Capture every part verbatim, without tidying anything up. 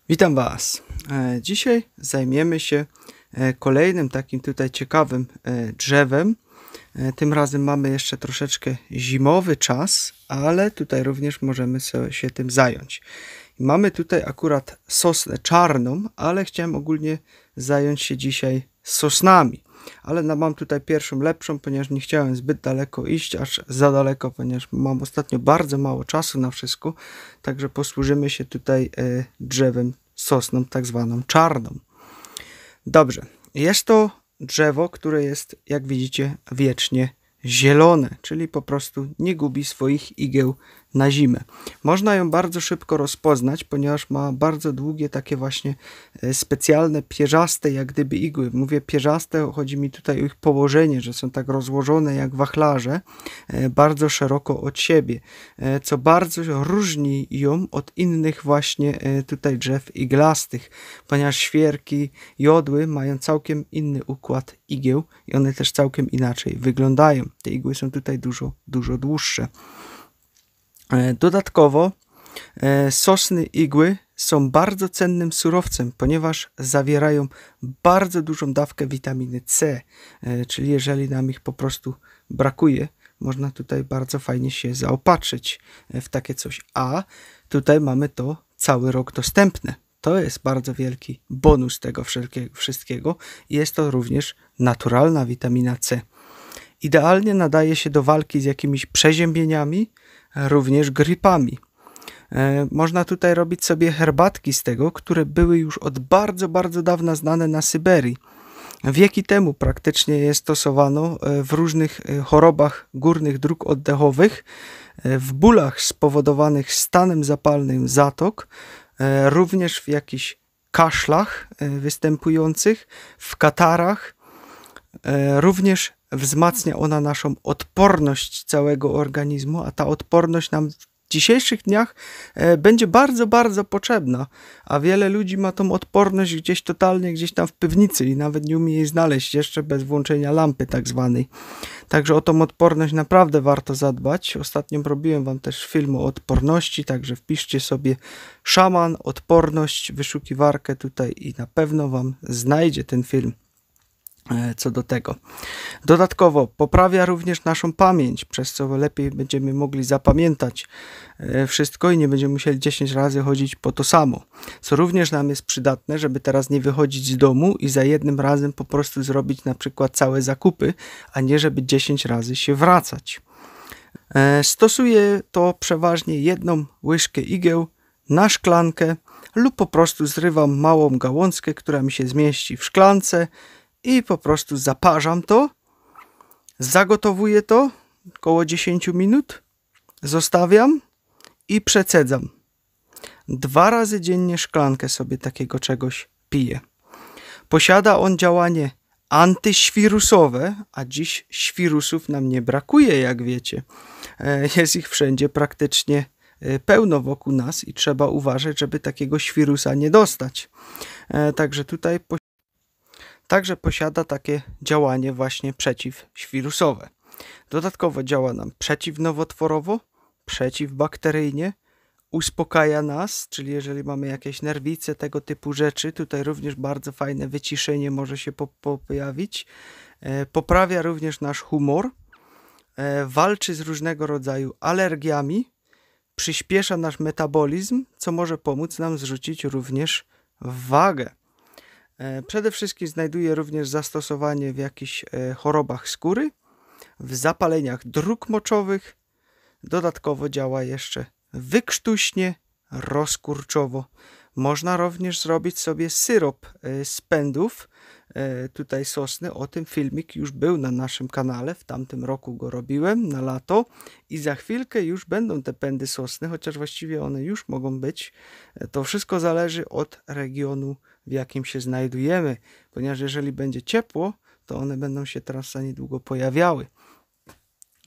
Witam Was. E, Dzisiaj zajmiemy się e, kolejnym takim tutaj ciekawym e, drzewem. E, Tym razem mamy jeszcze troszeczkę zimowy czas, ale tutaj również możemy so- się tym zająć. I mamy tutaj akurat sosnę czarną, ale chciałem ogólnie zająć się dzisiaj sosnami. Ale no, mam tutaj pierwszą lepszą, ponieważ nie chciałem zbyt daleko iść, aż za daleko, ponieważ mam ostatnio bardzo mało czasu na wszystko. Także posłużymy się tutaj e, drzewem sosną tak zwaną czarną. Dobrze, jest to drzewo, które jest, jak widzicie, wiecznie zielone, czyli po prostu nie gubi swoich igieł na zimę. Można ją bardzo szybko rozpoznać, ponieważ ma bardzo długie takie właśnie e, specjalne pierzaste jak gdyby igły. Mówię pierzaste, chodzi mi tutaj o ich położenie, że są tak rozłożone jak wachlarze, e, bardzo szeroko od siebie, e, co bardzo różni ją od innych właśnie e, tutaj drzew iglastych, ponieważ świerki, jodły mają całkiem inny układ igieł i one też całkiem inaczej wyglądają. Te igły są tutaj dużo, dużo dłuższe. E, Dodatkowo e, sosny igły są bardzo cennym surowcem, ponieważ zawierają bardzo dużą dawkę witaminy C, e, czyli jeżeli nam ich po prostu brakuje, można tutaj bardzo fajnie się zaopatrzyć e, w takie coś. A tutaj mamy to cały rok dostępne. To jest bardzo wielki bonus tego wszelkie- wszystkiego i jest to również naturalna witamina C. Idealnie nadaje się do walki z jakimiś przeziębieniami, również grypami. E, można tutaj robić sobie herbatki z tego, które były już od bardzo, bardzo dawna znane na Syberii. Wieki temu praktycznie je stosowano e, w różnych e, chorobach górnych dróg oddechowych, e, w bólach spowodowanych stanem zapalnym zatok, e, również w jakichś kaszlach e, występujących, w katarach. E, Również wzmacnia ona naszą odporność całego organizmu, a ta odporność nam w dzisiejszych dniach e, będzie bardzo, bardzo potrzebna, a wiele ludzi ma tą odporność gdzieś totalnie, gdzieś tam w piwnicy i nawet nie umie jej znaleźć jeszcze bez włączenia lampy tak zwanej. Także o tą odporność naprawdę warto zadbać. Ostatnio robiłem Wam też film o odporności, także wpiszcie sobie szaman, odporność, wyszukiwarkę tutaj i na pewno Wam znajdzie ten film co do tego. Dodatkowo poprawia również naszą pamięć, przez co lepiej będziemy mogli zapamiętać wszystko i nie będziemy musieli dziesięć razy chodzić po to samo. Co również nam jest przydatne, żeby teraz nie wychodzić z domu i za jednym razem po prostu zrobić na przykład całe zakupy, a nie żeby dziesięć razy się wracać. Stosuję to przeważnie jedną łyżkę igieł na szklankę lub po prostu zrywam małą gałązkę, która mi się zmieści w szklance i po prostu zaparzam to, zagotowuję to około dziesięć minut, zostawiam i przecedzam. Dwa razy dziennie szklankę sobie takiego czegoś piję. Posiada on działanie antyświrusowe, a dziś świrusów nam nie brakuje, jak wiecie. Jest ich wszędzie praktycznie pełno wokół nas i trzeba uważać, żeby takiego świrusa nie dostać. Także tutaj Także posiada takie działanie właśnie przeciwświrusowe. Dodatkowo działa nam przeciwnowotworowo, przeciwbakteryjnie, uspokaja nas, czyli jeżeli mamy jakieś nerwice, tego typu rzeczy, tutaj również bardzo fajne wyciszenie może się po, po pojawić. E, poprawia również nasz humor, e, walczy z różnego rodzaju alergiami, przyspiesza nasz metabolizm, co może pomóc nam zrzucić również wagę. Przede wszystkim znajduje również zastosowanie w jakichś chorobach skóry, w zapaleniach dróg moczowych. Dodatkowo działa jeszcze wykrztuśnie, rozkurczowo. Można również zrobić sobie syrop z pędów tutaj sosny. O tym filmik już był na naszym kanale. W tamtym roku go robiłem na lato i za chwilkę już będą te pędy sosny, chociaż właściwie one już mogą być. To wszystko zależy od regionu, w jakim się znajdujemy, ponieważ jeżeli będzie ciepło, to one będą się teraz za niedługo pojawiały.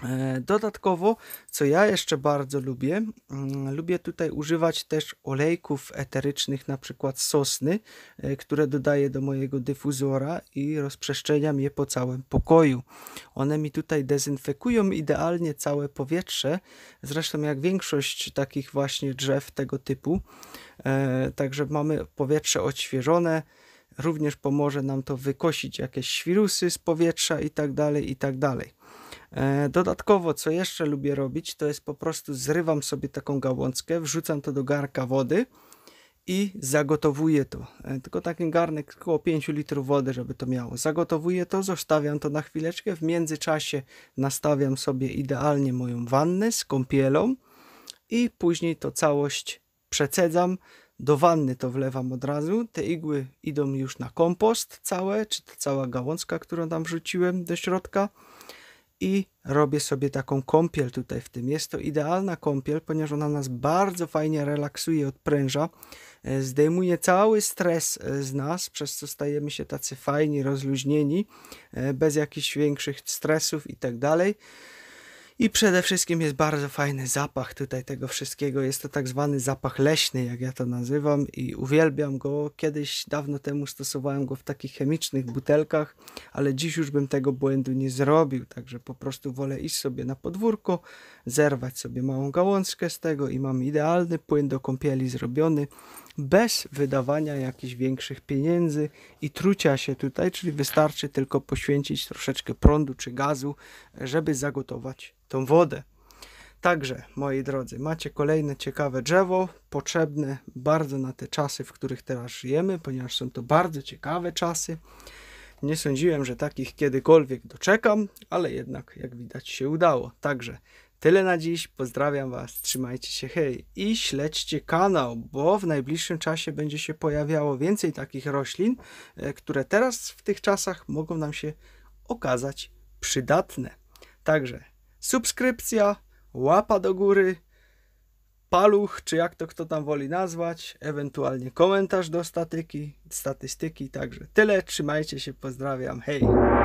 Dodatkowo, co ja jeszcze bardzo lubię, lubię tutaj używać też olejków eterycznych, na przykład sosny, które dodaję do mojego dyfuzora i rozprzestrzeniam je po całym pokoju. One mi tutaj dezynfekują idealnie całe powietrze, zresztą jak większość takich właśnie drzew tego typu, także mamy powietrze odświeżone. Również pomoże nam to wykosić jakieś świrusy z powietrza i tak dalej, i tak dalej. Dodatkowo, co jeszcze lubię robić, to jest po prostu zrywam sobie taką gałązkę, wrzucam to do garnka wody i zagotowuję to. Tylko taki garnek, około pięć litrów wody, żeby to miało. Zagotowuję to, zostawiam to na chwileczkę. W międzyczasie nastawiam sobie idealnie moją wannę z kąpielą i później to całość przecedzam. Do wanny to wlewam od razu. Te igły idą już na kompost całe, czy ta cała gałązka, którą tam wrzuciłem do środka. I robię sobie taką kąpiel tutaj w tym. Jest to idealna kąpiel, ponieważ ona nas bardzo fajnie relaksuje, odpręża. Zdejmuje cały stres z nas, przez co stajemy się tacy fajni, rozluźnieni, bez jakichś większych stresów i tak dalej. I przede wszystkim jest bardzo fajny zapach tutaj tego wszystkiego. Jest to tak zwany zapach leśny, jak ja to nazywam, i uwielbiam go. Kiedyś, dawno temu stosowałem go w takich chemicznych butelkach, ale dziś już bym tego błędu nie zrobił. Także po prostu wolę iść sobie na podwórko, zerwać sobie małą gałązkę z tego i mam idealny płyn do kąpieli zrobiony, bez wydawania jakichś większych pieniędzy i trucia się tutaj, czyli wystarczy tylko poświęcić troszeczkę prądu czy gazu, żeby zagotować tą wodę. Także, moi drodzy, macie kolejne ciekawe drzewo, potrzebne bardzo na te czasy, w których teraz żyjemy, ponieważ są to bardzo ciekawe czasy. Nie sądziłem, że takich kiedykolwiek doczekam, ale jednak, jak widać, się udało. Także tyle na dziś, pozdrawiam Was, trzymajcie się, hej i śledźcie kanał, bo w najbliższym czasie będzie się pojawiało więcej takich roślin, które teraz w tych czasach mogą nam się okazać przydatne. Także subskrypcja, łapa do góry, paluch, czy jak to kto tam woli nazwać, ewentualnie komentarz do statyki, statystyki, także tyle, trzymajcie się, pozdrawiam, hej!